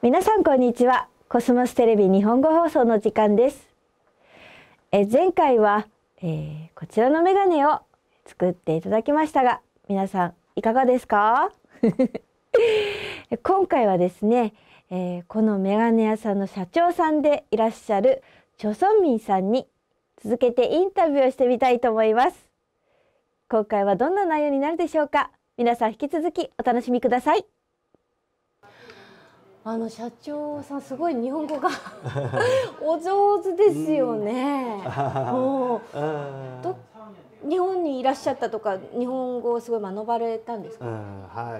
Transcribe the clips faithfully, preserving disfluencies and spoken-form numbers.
皆さんこんにちは。コスモステレビ日本語放送の時間です。え前回は、えー、こちらのメガネを作っていただきましたが、皆さんいかがですか？今回はですね、えー、このメガネ屋さんの社長さんでいらっしゃるチョソンミンさんに続けてインタビューをしてみたいと思います。今回はどんな内容になるでしょうか？皆さん引き続きお楽しみください。あの社長さんすごい日本語がお上手ですよね。もうど日本にいらっしゃったとか日本語をすごい学ばれたんですか？ はい。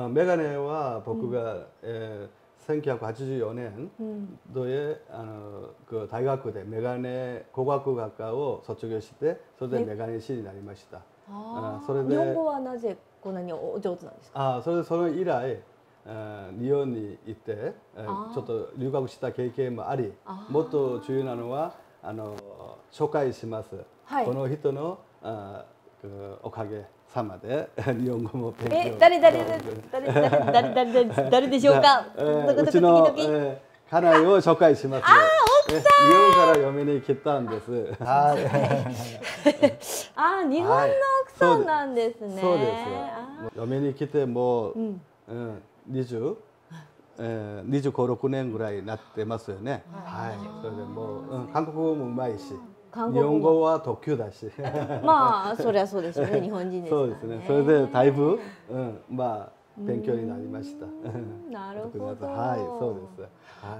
メガネは僕が、うんえー、せんきゅうひゃくはちじゅうよねん度へあの그大学でメガネ工学学科を卒業してそれでメガネ師になりました。 あそれで日本語はなぜこんなにお上手なんですか？ あそれでその以来日本に行ってちょっと留学した経験もあり、もっと重要なのはあの紹介します、はい、この人のあおかげさまで日本語も勉強え誰誰誰誰誰誰誰誰でしょうか？ うちの家内を紹介します。 あ奥さん日本から嫁に来たんです。はい。 あ日本の奥さんなんですね。 そうです。嫁に来てもうんにじゅう、えー、にじゅうご、ろくねんぐらいになってますよね。はい。それでもう、うん、韓国語もうまいし、日本語は特級だし。 まあそりゃそうですよね。日本人ですからね。 そうですね。それでだいぶ、うん、まあ勉強になりました。 なるほど。 はい、そうです。はい。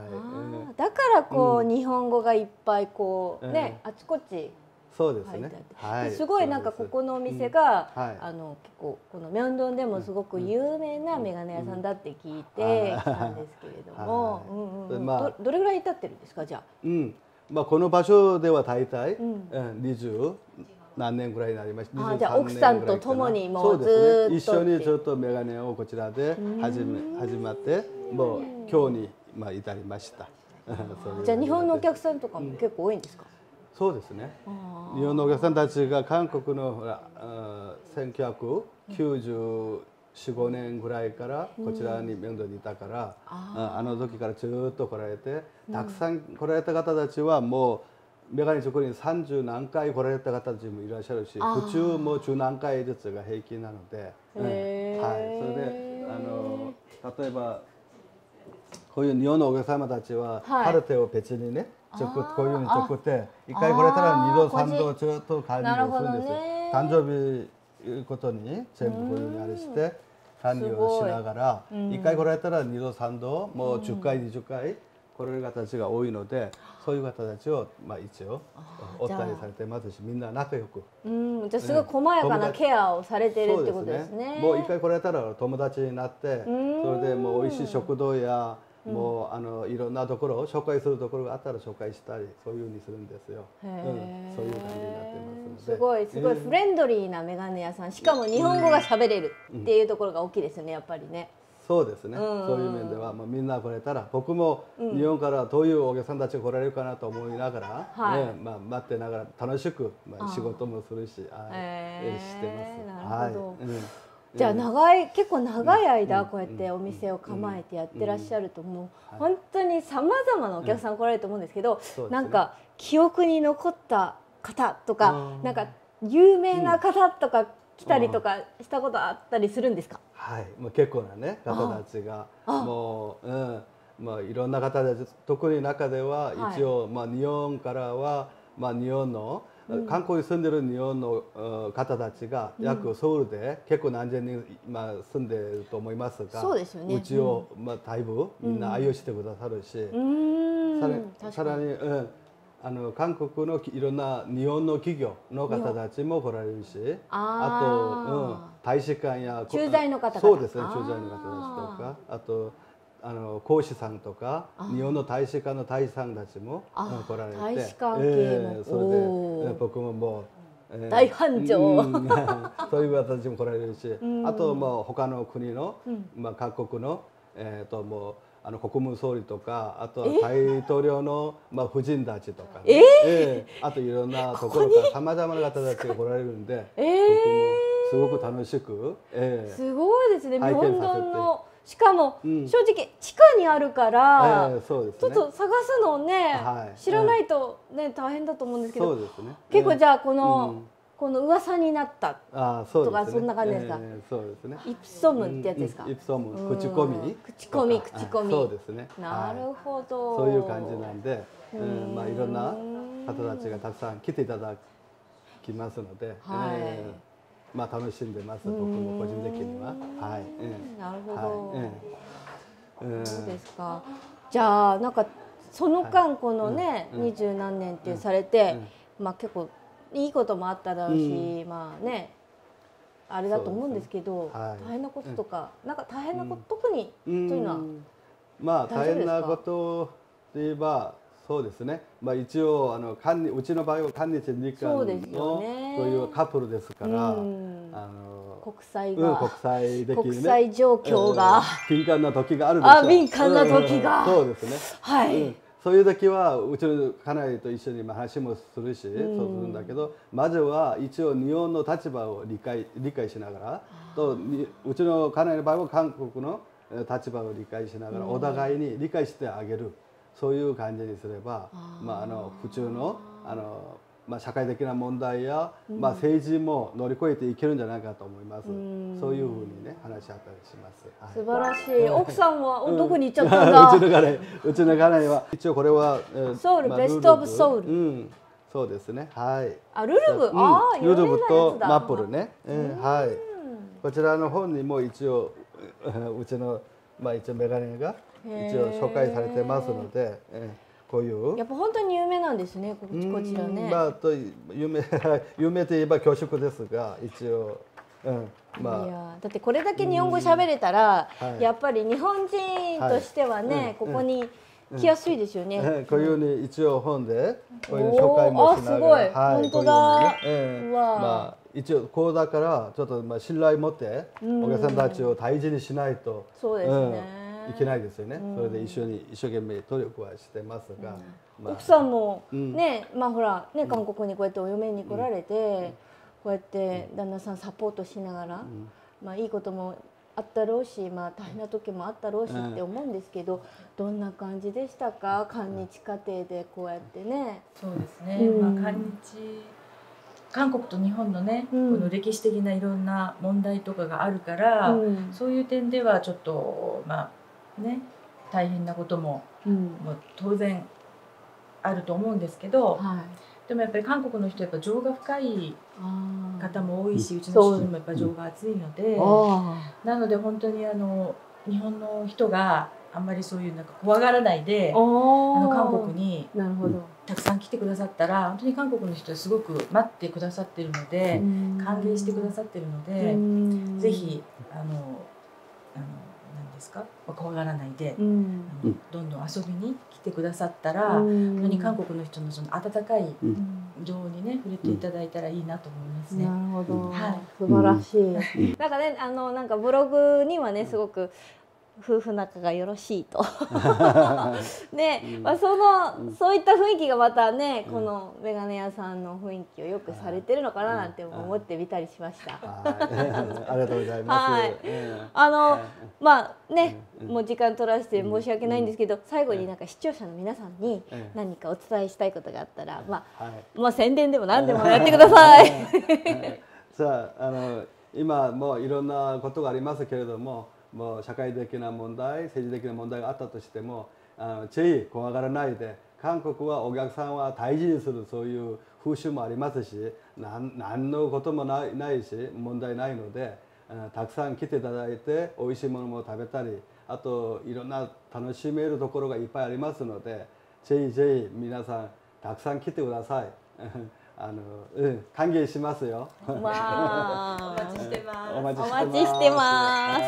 だからこう、日本語がいっぱいこうね、あちこち。 そうですね。 すごいなんかここのお店が、あの結構このミョンドンでもすごく有名なメガネ屋さんだって聞いて来たんですけれども、どれぐらい経ってるんですかじゃあ？ うん、まあこの場所では大体にじゅう何年ぐらいになりました。 あじゃあ奥さんと共にもうずっと一緒にちょっとメガネをこちらで始め始まってもう今日にまあ至りました。 じゃあ日本のお客さんとかも結構多いんですか？ そうですね。日本のお客さんたちが韓国のほらせんきゅうひゃくきゅうじゅうよん、ごねんぐらいからこちらにミョンドンにいたから、あ, あの時からずっと来られて、たくさん来られた方たちはもうメガネ作りにさんじゅう何回来られた方たちもいらっしゃるし、普通もじゅう何回ずつが平均なので、うん、はい。それであの例えばこういう日本のお客様たちはカルテを別にね。こういうふうに作って一回来れたらにどさんどちょっと管理をするんです。誕生日ごとに全部こういうふうにあれして管理をしながら一回来られたらにどさんどもうじゅっかいにじゅっかい来られる方たちが多いので、そういう方たちをまあ一応おったりされてますし、みんな仲良く。 うんじゃあすごい細やかなケアをされてるってことですね。 もう一回来られたら友達になって、それでもう美味しい食堂やもうあのいろんなところを紹介するところがあったら紹介したりそういうふうにするんですよ。うん、そういう感じになってますので。 すごいすごいフレンドリーなメガネ屋さん、しかも日本語が喋れるっていうところが大きいですよねやっぱりね。 そうですね。そういう面では、まあ、みんな来れたら僕も日本からどういうお客さんたちが来られるかなと思いながら、はいねまあ、待ってながら楽しく、まあ、仕事もするしあ、えー、してます。 なるほど。はいうんじゃあ長い結構長い間こうやってお店を構えてやってらっしゃるともう本当にさまざまなお客さん来られると思うんですけど、なんか記憶に残った方とかなんか有名な方とか来たりとかしたことあったりするんですか？ はい、もう結構なね方たちがもううんまあいろんな方たち特に中では一応まあ日本からはまあ日本の韓国に住んでる日本の方たちが約ソウルで結構何千人まあ住んでると思いますが、 そうですよね。 うちをまあだいぶみんな愛用してくださるし、さらにうんあの韓国のいろんな日本の企業の方たちも来られるし、あとうん大使館や駐在の方々 そうですね駐在の方たちとかあと。あの講師さんとか日本の大使館の大使さんたちも来られて、 大使館系も、 それで僕ももう大繁盛そういう方たちも来られるし、あともう他の国のまあ各国のえっともうあの国務総理とかあとは大統領のまあ夫人たちとか、 えあといろんなところからさまざまな方たちが来られるんで、僕もすごく楽しく、 すごいですね。ミョンドンのしかも、うん、正直地下にあるから、えーそうですね、ちょっと探すのね、はい、知らないとね、大変だと思うんですけど、そうですね、結構じゃあこの、うん、この噂になったとかそんな感じですか。 そうですね。 イプソムってやつですか。 イプソム、口コミ。 口コミ、口コミ。 そうですね。 なるほど。 そういう感じなんで、うん、まあいろんな方たちがたくさん来ていただきますので、まあ楽しんでます。僕も個人的には。はい。 なるほど。そうですか。じゃあなんかその間このね二十何年ってされて、まあ結構いいこともあっただろうし、まあねあれだと思うんですけど、大変なこととかなんか大変なこと特にというのはまあ大変なことといえばそうですね。まあ一応あの管理うちの場合は韓日日韓のそういうカップルですから、あの国際が国際的に国際状況が敏感な時があるでしょう。 あ、敏感な時がそうですね。 はい。 そういう時はうちの家内と一緒に話もするし、そうするんだけど、まずは一応日本の立場を理解理解しながら、とうちの家内の場合は韓国の立場を理解しながらお互いに理解してあげる、そういう感じにすれば、まああの普通のあのまあ社会的な問題やまあ政治も乗り越えていけるんじゃないかと思います。そういうふうにね話し合ったりします。 素晴らしい。奥さんはどこに行っちゃったんだ。 うちの家内、うちの家内は一応これはソウルベストオブソウル。 うん、そうですね。はい。 あ、ルルブ、ああ、 ルルブとマップルね。はい。こちらの本にも一応うちのまあ一応メガネが一応紹介されてますので。こういうやっぱ本当に有名なんですね、こちらね。 まあと有名有名といえば恐縮ですが、一応、うんまあ、 いやだってこれだけ日本語喋れたら、はい、やっぱり日本人としてはね、はい、ここに来やすいですよね。 うんうん、こういうふうに一応本でこういう紹介もしながら、 あ、すごい、はい、本当だ。 ねえー、まあ一応講座からちょっとまあ信頼持ってお客さんたちを大事にしないと。 そうですね。 うんいけないですよね、うん、それで一緒に一生懸命努力はしてますが、うんまあ、奥さんもね、うん、まあほらね韓国にこうやってお嫁に来られて、うん、こうやって旦那さんサポートしながら、うん、まあいいこともあったろうし、まあ大変な時もあったろうしって思うんですけど、どんな感じでしたか、韓日家庭でこうやってね。 そうですね、うん、まあ韓日韓国と日本のね、うん、この歴史的ないろんな問題とかがあるから、うん、そういう点ではちょっとまあね、大変なことも、うん、もう当然あると思うんですけど、はい、でもやっぱり韓国の人はやっぱ情が深い方も多いし、うちの主人もやっぱ情が熱いので、なので本当にあの日本の人があんまりそういうなんか怖がらないであの韓国にたくさん来てくださったら、本当に韓国の人はすごく待ってくださってるので、歓迎してくださってるので、ぜひあのあのですか怖がらないで、うん、どんどん遊びに来てくださったら、うん、本当に韓国の人のその温かい情にね触れていただいたらいいなと思いますね。 なるほど、はい、素晴らしい。なんかね、あのなんかブログにはねすごく夫婦仲がよろしいとね、うん、まあそのそういった雰囲気がまたね、うん、このメガネ屋さんの雰囲気をよくされてるのかななんて思ってみたりしました。 ありがとうございます。はい、 あのまあね、もう時間取らせて申し訳ないんですけど、最後になんか視聴者の皆さんに何かお伝えしたいことがあったら、まあ、はい、まあ宣伝でも何でもやってください。 さあ、あの今もういろんなことがありますけれども。もう社会的な問題、政治的な問題があったとしても、あのぜひ怖がらないで、韓国はお客さんは大事にするそういう風習もありますし、何何のこともないないし問題ないので、たくさん来ていただいておいしいものも食べたり、あといろんな楽しめるところがいっぱいありますので、ぜひぜひ皆さんたくさん来てください。あの、うん、歓迎しますよ。 わあ、 お待ちしてます。 お待ちしてます。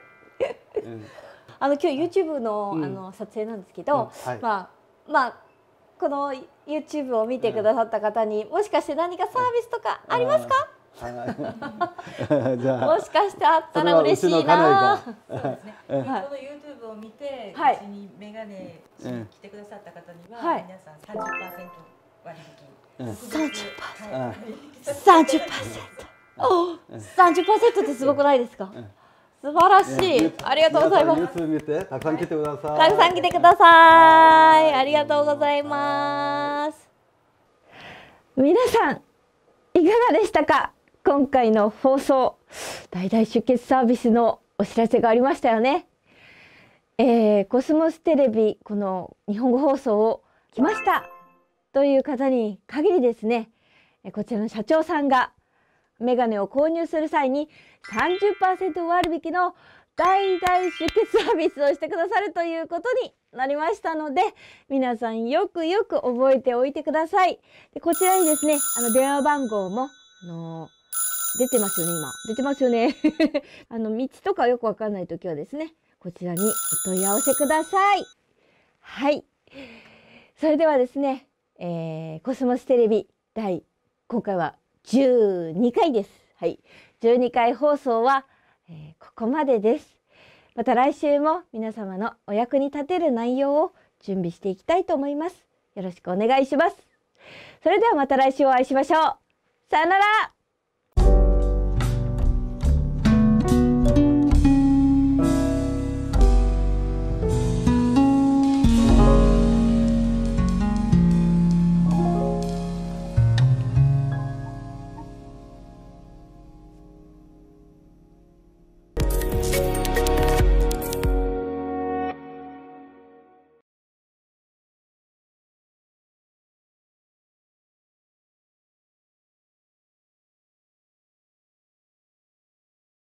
あの今日 YouTube の、うん、あの撮影なんですけど、うんはい、まあまあこの YouTube を見てくださった方に、うん、もしかして何かサービスとかありますか？じゃあもしかしてあったら嬉しいな。 そうですね。この YouTube を見て、はい、うちにメガネしに来てくださった方には、はい、皆さん さんじゅっパーセント 割引。 さんじゅっパーセント。さんじゅっパーセント。さんじゅっパーセントってすごくないですか？す素晴らしい。ありがとうございます。 ニュース見て、たくさん来てください。 たくさん来てください。ありがとうございます。皆さん、いかがでしたか？今回の放送、代々出血サービスのお知らせがありましたよね。えー、コスモステレビ、この日本語放送を来ましたという方に限りですね、こちらの社長さんがメガネを購入する際に さんじゅっパーセント 割引の代々出血サービスをしてくださるということになりましたので、皆さんよくよく覚えておいてください。でこちらにですね、あの電話番号も、あのー、出てますよね、今。出てますよね。あの道とかよくわかんないときはですね、こちらにお問い合わせください。はい。それではですね、えー、コスモステレビ第、今回はじゅうにかいです。はい。じゅうにかい放送は、えー、ここまでです。また来週も皆様のお役に立てる内容を準備していきたいと思います。よろしくお願いします。それではまた来週お会いしましょう。さよなら。